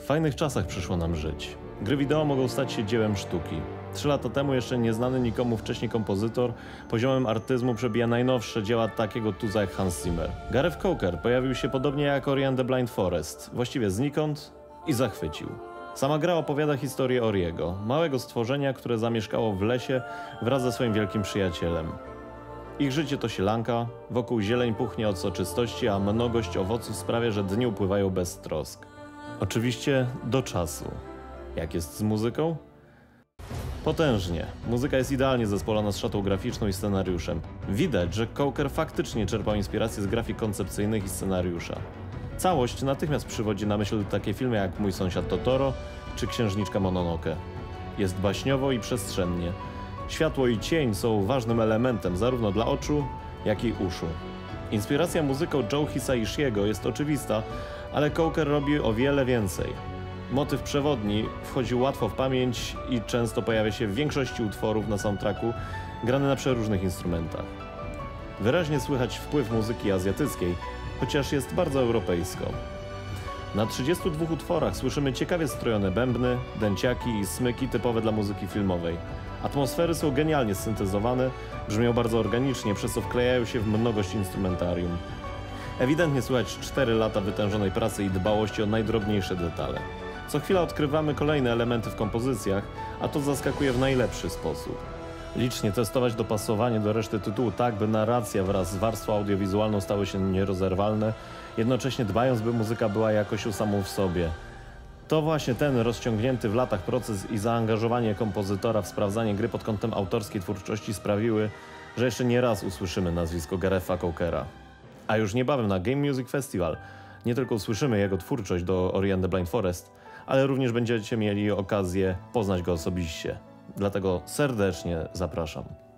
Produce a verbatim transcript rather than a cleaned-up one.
fajnych czasach przyszło nam żyć. Gry wideo mogą stać się dziełem sztuki. Trzy lata temu jeszcze nieznany nikomu wcześniej kompozytor poziomem artyzmu przebija najnowsze dzieła takiego tuza jak Hans Zimmer. Gareth Coker pojawił się podobnie jak Ori and the Blind Forest, właściwie znikąd i zachwycił. Sama gra opowiada historię Oriego, małego stworzenia, które zamieszkało w lesie wraz ze swoim wielkim przyjacielem. Ich życie to sielanka, wokół zieleń puchnie od soczystości, a mnogość owoców sprawia, że dni upływają bez trosk. Oczywiście do czasu. Jak jest z muzyką? Potężnie. Muzyka jest idealnie zespolona z szatą graficzną i scenariuszem. Widać, że Coker faktycznie czerpał inspirację z grafik koncepcyjnych i scenariusza. Całość natychmiast przywodzi na myśl takie filmy jak Mój sąsiad Totoro czy Księżniczka Mononoke. Jest baśniowo i przestrzennie. Światło i cień są ważnym elementem zarówno dla oczu, jak i uszu. Inspiracja muzyką Joe Hisaishiego jest oczywista, ale Coker robi o wiele więcej. Motyw przewodni wchodzi łatwo w pamięć i często pojawia się w większości utworów na soundtracku, grany na przeróżnych instrumentach. Wyraźnie słychać wpływ muzyki azjatyckiej, chociaż jest bardzo europejską. Na trzydziestu dwóch utworach słyszymy ciekawie strojone bębny, dęciaki i smyki typowe dla muzyki filmowej. Atmosfery są genialnie syntezowane, brzmią bardzo organicznie, przez co wklejają się w mnogość instrumentarium. Ewidentnie słychać cztery lata wytężonej pracy i dbałości o najdrobniejsze detale. Co chwila odkrywamy kolejne elementy w kompozycjach, a to zaskakuje w najlepszy sposób. Licznie testować dopasowanie do reszty tytułu tak, by narracja wraz z warstwą audiowizualną stały się nierozerwalne, jednocześnie dbając, by muzyka była jakością samą w sobie. To właśnie ten rozciągnięty w latach proces i zaangażowanie kompozytora w sprawdzanie gry pod kątem autorskiej twórczości sprawiły, że jeszcze nie raz usłyszymy nazwisko Garetha Cokera. A już niebawem na Game Music Festival nie tylko usłyszymy jego twórczość do Ori and the Blind Forest, ale również będziecie mieli okazję poznać go osobiście. Dlatego serdecznie zapraszam.